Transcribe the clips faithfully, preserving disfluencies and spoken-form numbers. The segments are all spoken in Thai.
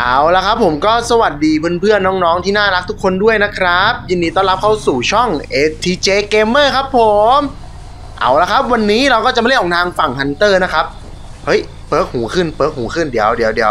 เอาละครับผมก็สวัสดีเพื่อนๆน้องๆที่น่ารักทุกคนด้วยนะครับยินดีต้อนรับเข้าสู่ช่อง เอ ที เจ Gamer ครับผมเอาละครับวันนี้เราก็จะมาเล่นออกทางฝั่งฮันเตอร์นะครับเฮ้ยเปิร์กหูขึ้นเปิร์กหูขึ้นเดี๋ยวเดี๋ยวเดี๋ยว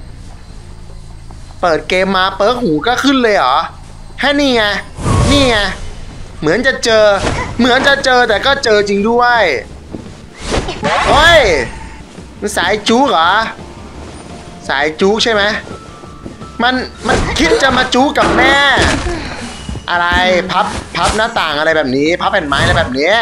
เปิดเกมมาเปิร์กหูก็ขึ้นเลยเหรอแค่นี่ไงนี่ไงเหมือนจะเจอเหมือนจะเจอแต่ก็เจอจริงด้วยเฮ้ยมันสายจู๊เหรอสายจู๊ใช่ไหมมันมันคิดจะมาจู๊กับแม่อะไรพับพับหน้าต่างอะไรแบบนี้พับแผ่นไม้อะไรแบบนี้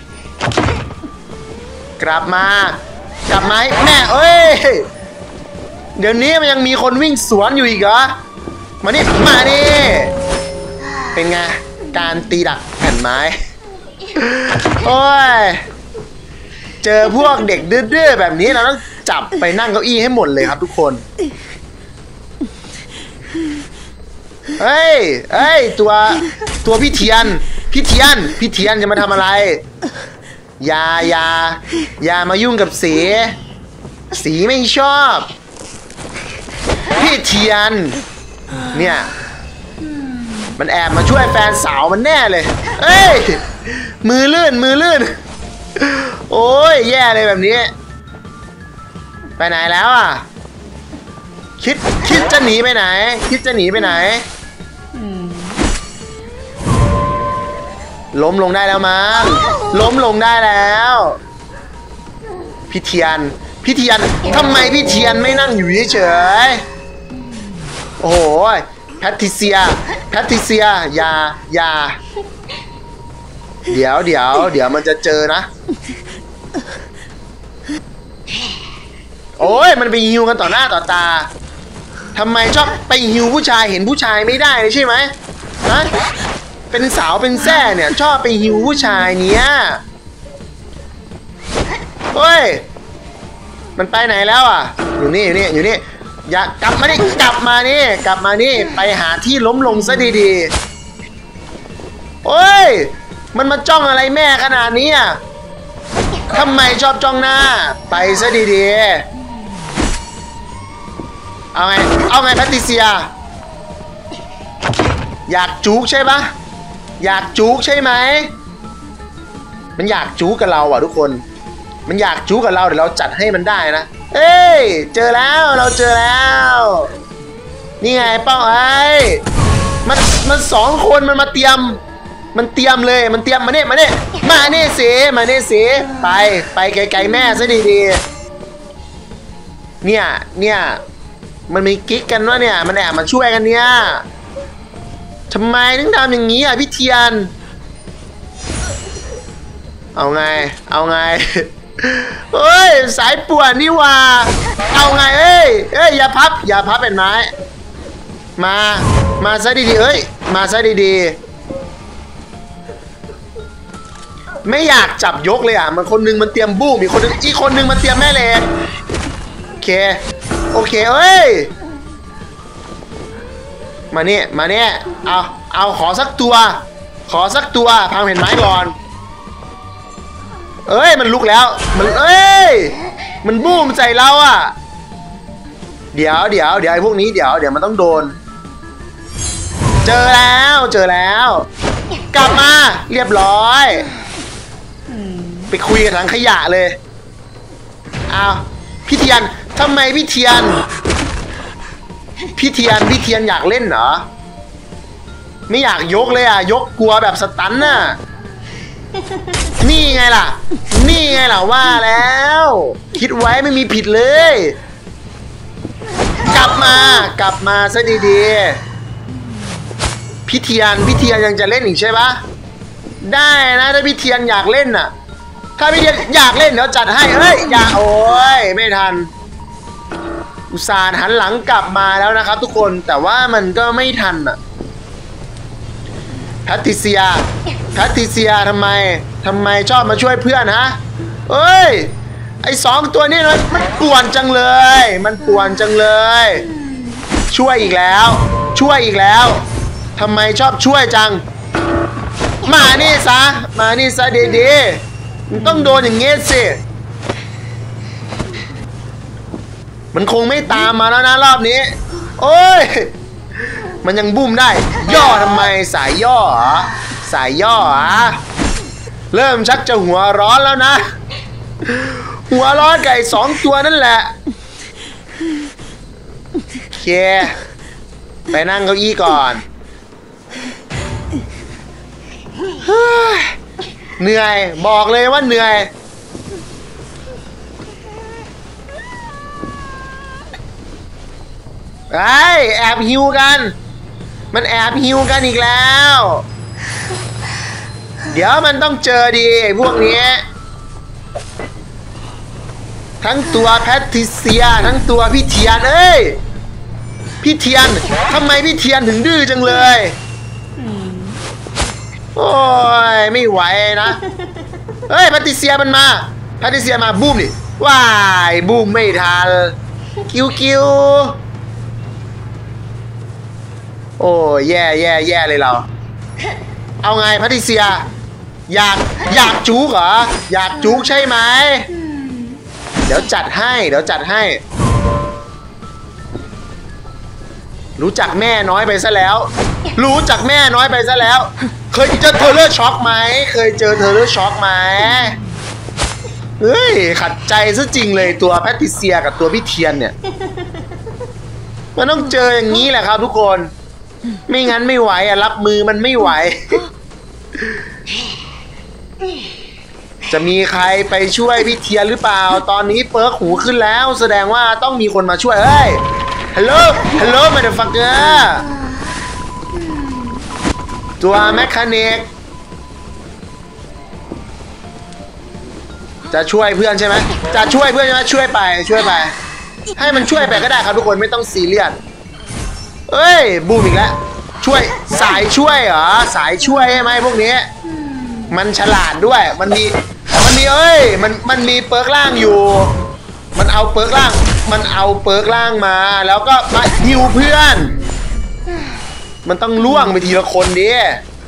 กลับมากลับมาแม่เอ้ยเดี๋ยวนี้มันยังมีคนวิ่งสวนอยู่อีกเหรอมานี่มาดิเป็นไงการตีดักแผ่นไม้โอ้ยเจอพวกเด็กดื้อๆแบบนี้เราต้องจับไปนั่งเก้าอี้ให้หมดเลยครับทุกคนเฮ้ยเฮ้ยตัวตัวพี่เทียนพี่เทียนพี่เทียนจะมาทำอะไรอย่าอย่าอย่ามายุ่งกับสีสีไม่ชอบพี่เทียนเนี่ยมันแอบมาช่วยแฟนสาวมันแน่เลยเอ้ยมือลื่นมือลื่นโอ้ยแย่เลยแบบนี้ไปไหนแล้วอ่ะคิดคิดจะหนีไปไหนคิดจะหนีไปไหนล้มลงได้แล้วมั้งล้มลงได้แล้วพี่เทียนพี่เทียนทำไมพี่เทียนไม่นั่งอยู่เฉยโอ้โหแพทริเซียแพทริเซียอย่าอย่าเดี๋ยวเดี๋ยวเดี๋ยวมันจะเจอนะโอ้ยมันไปฮิวกันต่อหน้าต่อตาทำไมชอบไปฮิวผู้ชายเห็นผู้ชายไม่ได้เลยใช่ไหมฮะเป็นสาวเป็นแซ่เนี่ยชอบไปฮิวผู้ชายเนี้ยเฮ้ยมันไปไหนแล้วอ่ะอยู่นี่อยู่นี่อยู่นี่อย่ากลับมาดิกลับมานี่กลับมานี่ไปหาที่ล้มลงซะดีๆโอ้ยมันมาจ้องอะไรแม่ขนาดนี้อ่ะทำไมชอบจ้องหน้าไปซะดีๆเอาไงเอาไงแพทริเซียอยากจุกใช่ปะอยากจุกใช่ไหมมันอยากจุกกับเราอ่ะทุกคนมันอยากจุกกับเราเดี๋ยวเราจัดให้มันได้นะเอ้ยเจอแล้วเราเจอแล้วนี่ไงเป้าไอ้มันมันสองคนมันมาเตรียมมันเตรียมเลยมันเตรียมมาเนี่ยมาเนี่ยมาเนี่ยสิมาเนี่ยสิไปไปไกลๆแม่ซะดีๆเนี่ยเนี่ยมันมีกิ๊กกันวะเนี่ยมันแอบมาช่วยกันเนี่ยทำไมถึงทำอย่างนี้อ่ะพี่เทียนเอาไงเอาไงเฮ้ยสายป่วนนี่ว่าเอาไงเอ้ยเอ้ยอย่าพับอย่าพับเป็นไม้มามาซะดีๆเอ้ยมาซะดีๆไม่อยากจับยกเลยอ่ะมันคนนึงมันเตรียมบู้มีคนนึงอีกคนนึงมันเตรียมแม่เหล็กโอเคโอเคเอ้ยมาเนี่ยมาเนี่ยเอาเอาขอสักตัวขอสักตัวพังเห็นไม้ก่อนเอ้ยมันลุกแล้วมันเอ้ยมันบูมใส่เราอ่ะเดี๋ยวเดี๋ยวเดี๋ยวไอ้พวกนี้เดี๋ยวเดี๋ยวมันต้องโดนเจอแล้วเจอแล้วกลับมาเรียบร้อยไปคุยกับถังขยะเลยอ้าวพี่เทียนทำไมพี่เทียนพี่เทียนพี่เทียนอยากเล่นเหรอไม่อยากยกเลยอ่ะยกกลัวแบบสตันน่ะนี่ไงล่ะนี่ไงล่ะว่าแล้วคิดไว้ไม่มีผิดเลยกลับมากลับมาซะดีๆพี่เทียนพี่เทียนยังจะเล่นอีกใช่ปะได้นะถ้าพี่เทียนอยากเล่นน่ะถ้าพี่เทียนอยากเล่นเดี๋ยวจัดให้เฮ้ยอย่าโอ้ยไม่ทันอุตส่าห์หันหลังกลับมาแล้วนะครับทุกคนแต่ว่ามันก็ไม่ทันอ่ะแพทริเซียแพทริเซียทำไมทำไมชอบมาช่วยเพื่อนฮะเอ้ยไอสองตัวนี้มันมันป่วนจังเลยมันป่วนจังเลยช่วยอีกแล้วช่วยอีกแล้วทำไมชอบช่วยจังมานี่ซะมานี่ซะดีๆมันต้องโดนอย่างเงี้ยสิมันคงไม่ตามมาแล้วนะรอบนี้โอ้ยมันยังบุ้มได้ย่อทำไมสายย่อเหรอสายย่ออ่ะเริ่มชักจะหัวร้อนแล้วนะหัวร้อนไก่สองตัวนั่นแหละโอเคไปนั่งเก้าอี้ก่อนเหนื่อยบอกเลยว่าเหนื่อยไอ้แอบหิวกันมันแอบหิวกันอีกแล้วเดี๋ยวมันต้องเจอดีไอ้พวกนี้ทั้งตัวแพทริเซียทั้งตัวพี่เทียนเอ้ยพี่เทียนทำไมพี่เทียนถึงดื้อจังเลยโอ้ยไม่ไหวนะเฮ้ยแพทริเซียมันมาแพทริเซียมาบูมดิว้ายบูมไม่ทันคิวคิวโอ้แย่แย่แย่เลยเราเอาไงแพทริเซียอยากอยากจุกเหรออยากจุกใช่ไหมเดี๋ยวจัดให้เดี๋ยวจัดให้รู้จักแม่น้อยไปซะแล้วรู้จักแม่น้อยไปซะแล้วเคยเจอเทเลอร์ช็อคไหมเคยเจอเทเลอร์ช็อคไหมเฮ้ยขัดใจซะจริงเลยตัวแพทริเซียกับตัวพี่เทียนเนี่ยมันต้องเจออย่างนี้แหละครับทุกคนไม่งั้นไม่ไหวอ่ะรับมือมันไม่ไหวจะมีใครไปช่วยพี่เทียนหรือเปล่าตอนนี้เปิร์กหูขึ้นแล้วแสดงว่าต้องมีคนมาช่วยเอ้ยฮัลโหลฮัลโหลมาเดฟักเกอร์ตัวแมคคานิกจะช่วยเพื่อนใช่ไหมจะช่วยเพื่อนใช่ไหมช่วยไปช่วยไปให้มันช่วยไปก็ได้ครับทุกคนไม่ต้องซีเรียสเอ้ยบูมอีกแล้วช่วยสายช่วยเหรอสายช่วยใช่ไหมพวกนี้มันฉลาดด้วยมันมีมันมีเอ้ยมันมันมีเปิร์กล่างอยู่มันเอาเปิร์กล่างมันเอาเปิร์กล่างมาแล้วก็มาฮิวเพื่อนมันต้องล่วงไปทีละคนดิ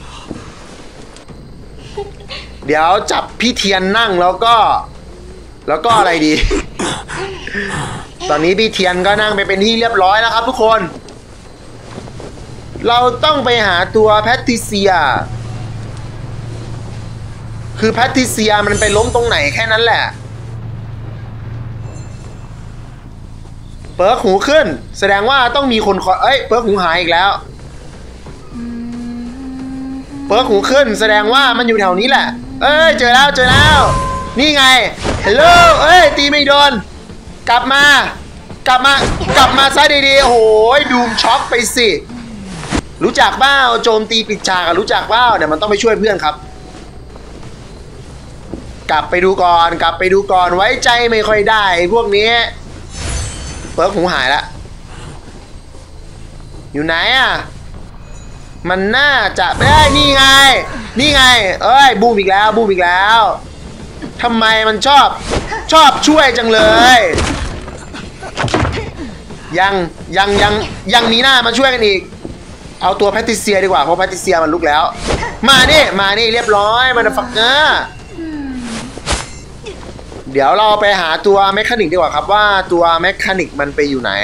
เดี๋ยวจับพี่เทียนนั่งแล้วก็แล้วก็อะไรดีตอนนี้พี่เทียนก็นั่งไปเป็นที่เรียบร้อยแล้วครับทุกคนเราต้องไปหาตัวแพทริเซียคือแพทริเซียมันไปล้มตรงไหนแค่นั้นแหละเปิร์กหูขึ้นแสดงว่าต้องมีคนคอยเอ้ยเปิร์กหูหายอีกแล้วเปิร์กหูขึ้นแสดงว่ามันอยู่แถวนี้แหละเอ้ยเจอแล้วเจอแล้วนี่ไงฮัลโหลเอ้ยตีไม่โดนกลับมากลับมากลับมาซะดีๆโอ้โหดูมช็อกไปสิรู้จักเปล่าโจมตีปิดฉากรู้จักเปล่าเดี๋ยวมันต้องไปช่วยเพื่อนครับกลับไปดูก่อนกลับไปดูก่อนไว้ใจไม่ค่อยได้พวกนี้เปิร์กหูหายละอยู่ไหนอ่ะมันน่าจะได้นี่ไงนี่ไงเอ้ยบูมอีกแล้วบูมอีกแล้วทำไมมันชอบชอบช่วยจังเลยยังยังยังยังมีหน้ามาช่วยกันอีกเอาตัวแพทริเซียดีกว่าเพราะแพทริเซียมันลุกแล้วมานี่มานี่เรียบร้อยมาเดฟักเกอร์เดี๋ยวเราไปหาตัวแมคคานิกดีกว่าครับว่าตัวแมคคานิกมันไปอยู่ไหน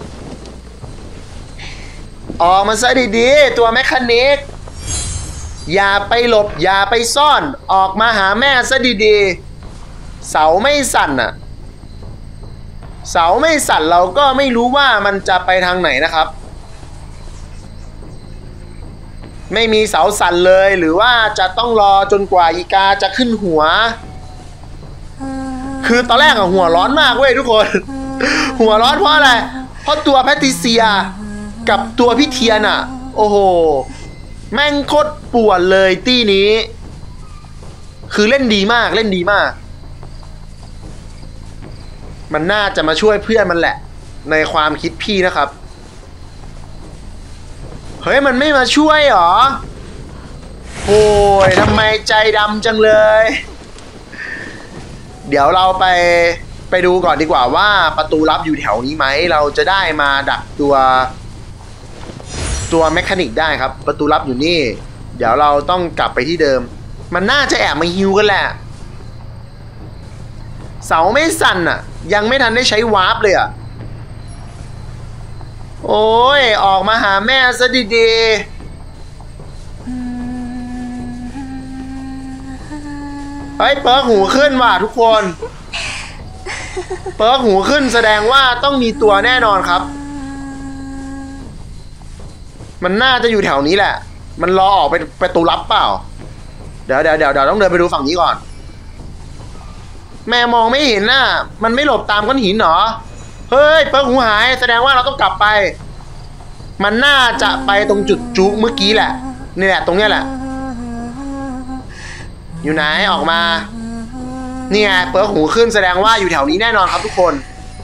ออกมาซะดีๆตัวแมคคานิกอย่าไปหลบอย่าไปซ่อนออกมาหาแม่ซะดีๆเสาไม่สั่นอ่ะเสาไม่สั่นเราก็ไม่รู้ว่ามันจะไปทางไหนนะครับไม่มีเสาสั่นเลยหรือว่าจะต้องรอจนกว่าอีกาจะขึ้นหัวคือตอนแรกอะหัวร้อนมากเว้ยทุกคนหัวร้อนเพราะอะไรเพราะตัวแพทริเซียกับตัวพี่เทียนอะโอ้โหแม่งโคตรป่วนเลยตี้นี้คือเล่นดีมากเล่นดีมากมันน่าจะมาช่วยเพื่อนมันแหละในความคิดพี่นะครับเฮ้ยมันไม่มาช่วยหรอโอ้ยทำไมใจดำจังเลยเดี๋ยวเราไปไปดูก่อนดีกว่าว่าประตูลับอยู่แถวนี้ไหมเราจะได้มาดักตัวตัวแมคคานิกได้ครับประตูลับอยู่นี่เดี๋ยวเราต้องกลับไปที่เดิมมันน่าจะแอบมาฮิวกันแหละเสาไม่สั่นอ่ะยังไม่ทันได้ใช้วาร์ปเลยอ่ะโโอ้ยออกมาหาแม่ซะดีๆเฮ้ยเปิร์กหูขึ้นว่ะทุกคนเปิร์กหูขึ้นแสดงว่าต้องมีตัวแน่นอนครับมันน่าจะอยู่แถวนี้แหละมันรอออกไปประตูลับเปล่าเดี๋ยวเดี๋ยวเดี๋ยวต้องเดินไปดูฝั่งนี้ก่อนแม่มองไม่เห็นน่ะมันไม่หลบตามก้อนหินหรอเฮ้ยเปิร์กหูหายแสดงว่าเราต้องกลับไปมันน่าจะไปตรงจุดจุกเมื่อกี้แหละนี่แหละตรงเนี้ยแหละอยู่ไหนออกมานี่ไงเปิร์กหูขึ้นแสดงว่าอยู่แถวนี้แน่นอนครับทุกคน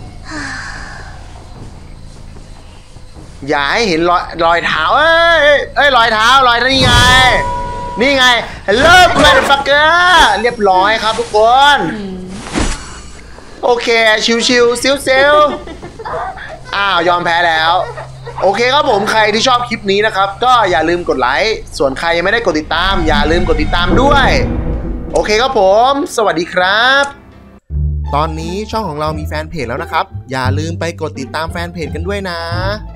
อย่าให้เห็นรอยรอยเท้าเอ้ยเอ้ยรอยเท้ารอยนี่ไงนี่ไง Hello motherfucker เรียบร้อยครับทุกคนโอเคชิวๆซิวๆอ้าวยอมแพ้แล้วโอเคครับผมใครที่ชอบคลิปนี้นะครับก็อย่าลืมกดไลค์ส่วนใครยังไม่ได้กดติดตามอย่าลืมกดติดตามด้วยโอเคครับผมสวัสดีครับตอนนี้ช่องของเรามีแฟนเพจแล้วนะครับอย่าลืมไปกดติดตามแฟนเพจกันด้วยนะ